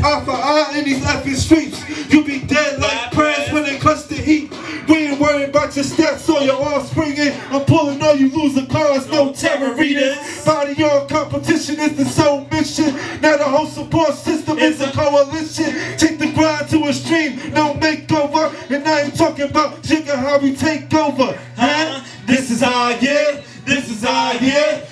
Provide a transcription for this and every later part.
Eye for eye in these effing streets. You be dead like prayers when they clutch the heat. We ain't worried about your stats or your offspring. I'm pulling all you loser cars, no terror readers. Body on competition is the sole mission. Now the whole support system is a coalition. Take the grind to a stream, no makeover. And I ain't talking about jigger how we take over. Huh? This is our year, this is our year.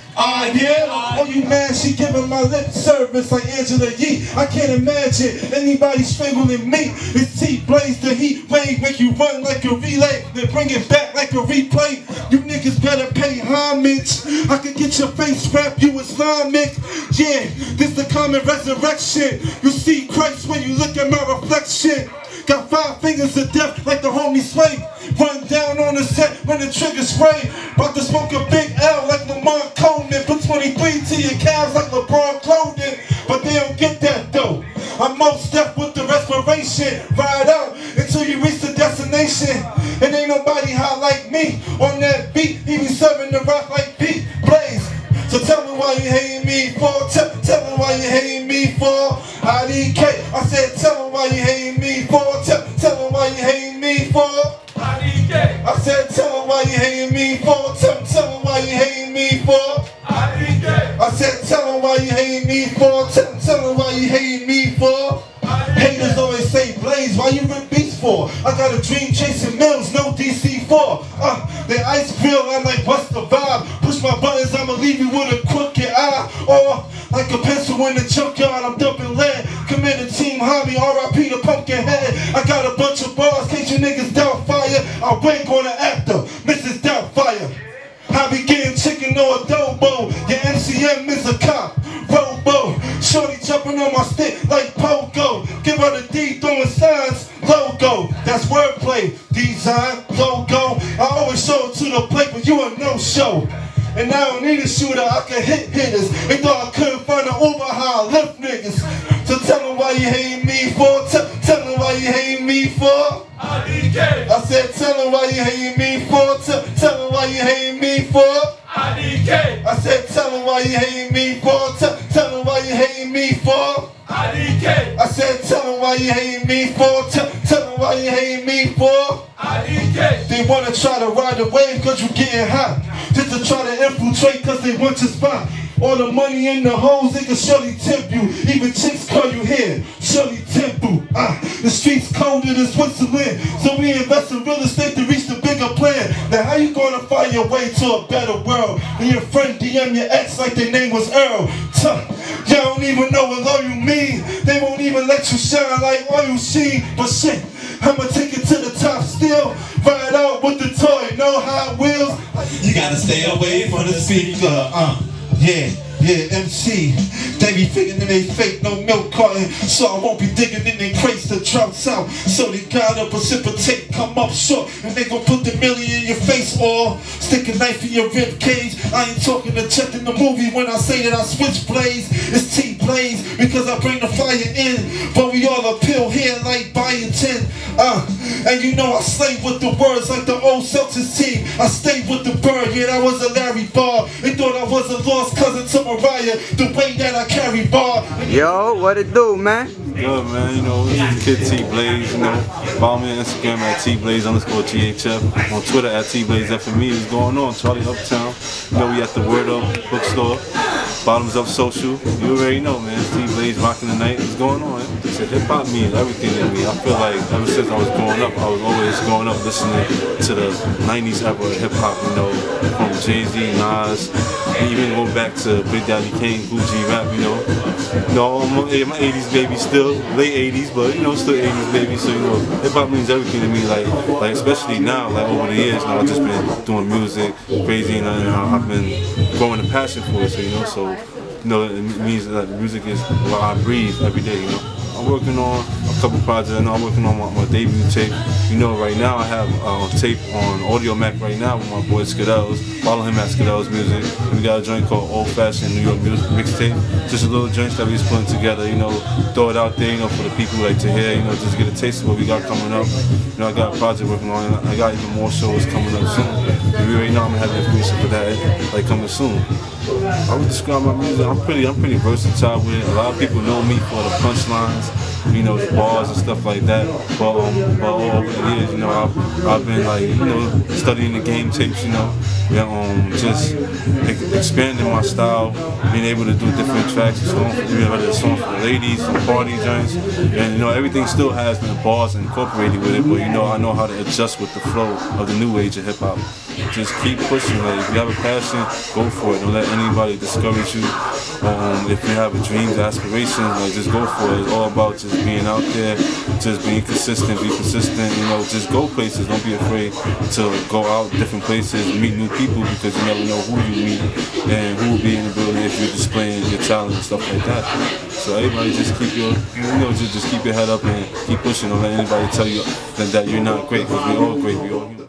Oh, you mad? She giving my lip service like Angela Yee. I can't imagine anybody strangling me. It's T-Blaze, the heat wave, make you run like a relay, then bring it back like a replay. You niggas better pay homage. I can get your face wrapped, you Islamic. Yeah, this the common resurrection. You see Christ when you look at my reflection. Got 5 fingers of death like the homie Sway. Run down on the set when the trigger spray. About to smoke a big L like Lamont Coleman. Put 23 to your calves like LeBron clothing. But they don't get that though. I'm most deaf with the respiration. Ride out until you reach the destination. And ain't nobody hot like me. On that beat, he be serving the rock like Pete Blaze. So tell me why you hate me for. Tell me why you hate me for. IDK. I said tell me why you hate me for. Tell me why you hate me for. IDK. I said tell me why you hate me for. Tell me why you hate me for. IDK. I said tell me why you hate me for. Tell me why you hate me for. Haters always say Blaze, why you rip beats for? I got a dream chasing mills, no DC4. They ice grill, I'm like, what's the vibe? Push my buttons, I'ma leave you with a crooked eye. Or like a pencil in the junkyard, I'm dumping lead. Committed team hobby, RIP the pumpkin head. I got a bunch of bars, case you niggas doubt fire. I rank on the actor, Mrs. Doubtfire. I be getting chicken or adobo. Your MCM is a cop, Robo. Shorty jumping on my stick like Pogo. Give her the D throwing signs, logo. That's wordplay, design, logo. I always show it to the plate, but you a no-show. And I don't need a shooter, I can hit hitters. They thought I couldn't find an Uber how I lift niggas. So tell them why you hate me for. Tell them why you hate me for. IDK. I said tell them why you hate me for. Tell them why you hate me for. IDK. I said tell them why you hate me for. Tell them why you hate me for. IDK. I said tell them why you hate me for. Tell them why you hate me for. IDK. They wanna try to ride the wave cause you getting hot. Just to try to infiltrate cause they want your spot. All the money in the hoes, they can surely tempt you. Even chicks call you here, surely tempt you. The streets colder than Switzerland, so we invest in real estate to reach the bigger plan. Now how you gonna find your way to a better world when your friend DM your ex like their name was Earl? Y'all don't even know what love you mean. They won't even let you shine like oil sheen. But shit, I'ma take it to the top still. Ride out with the toy, know how it wheels. You gotta stay away from the speaker, Yeah, MC, they be thinking they fake, no milk carton. So I won't be digging in their crates to droughts out. So they gotta precipitate, come up short. And they gon' put the million in your face or stick a knife in your rib cage. I ain't talking to checking the movie when I say that I switch blades. It's T-Blaze because I bring the fire in. But we all appeal here like buying 10. And you know I slay with the words like the old Celtics team. I stayed with the bird, yeah, that was a Larry Bar. They thought I was a lost cousin to Mariah, the way that I carry bar. Yo, what it do, man? Good, man. You know, this is Kid T-Blaze, you know. Follow me on Instagram at T-Blaze_THF. On Twitter at T-BlazeFME. What's going on? Charlie Uptown. You know, we at the Word Up Bookstore. Bottoms Up Social. You already know, man. T-Blaze rocking the night. What's going on? Hip-hop means everything to me. I feel like ever since I was growing up, I was always growing up listening to the 90s era of hip-hop, you know, from Jay-Z, Nas, and even go back to Big Daddy Kane, Gucci rap, you know. No, I'm my 80s baby still, late 80s, but you know, still 80s baby. So, you know, hip-hop means everything to me, like especially now, like over the years, you know, I've just been doing music, crazy, and I've been growing a passion for it, so, you know, so, you know, it means that music is what I breathe every day, you know. I'm working on a couple projects. I know I'm working on my debut tape. You know, right now I have a tape on Audio Mac right now with my boy Skidells. Follow him at Skidells Music. We got a joint called Old Fashioned New York Music Mixtape. Just a little joint that we just putting together, you know, throw it out there, you know, for the people who like to hear, you know, just get a taste of what we got coming up. You know, I got a project working on it. I got even more shows coming up soon. You already know I'm gonna have information for that, like, coming soon. I would describe my music. I'm pretty versatile with it. A lot of people know me for the punchlines, you know, the bars and stuff like that. But all over the years, you know, I've been like, you know, studying the game tapes, you know, and just expanding my style, being able to do different tracks, whether it's songs for ladies, some party joints, and you know, everything still has the bars incorporated with it. But you know, I know how to adjust with the flow of the new age of hip hop. Just keep pushing. Like, if you have a passion, go for it. Don't let anybody discourage you. If you have dreams, aspirations, like, just go for it. It's all about just being out there, just being consistent, be persistent. You know, just go places. Don't be afraid to go out different places, meet new people, because you never know who you meet and who will be in the building if you're displaying your talent and stuff like that. So everybody just keep your, you know, just keep your head up and keep pushing. Don't let anybody tell you that you're not great, because we're all great. We all human.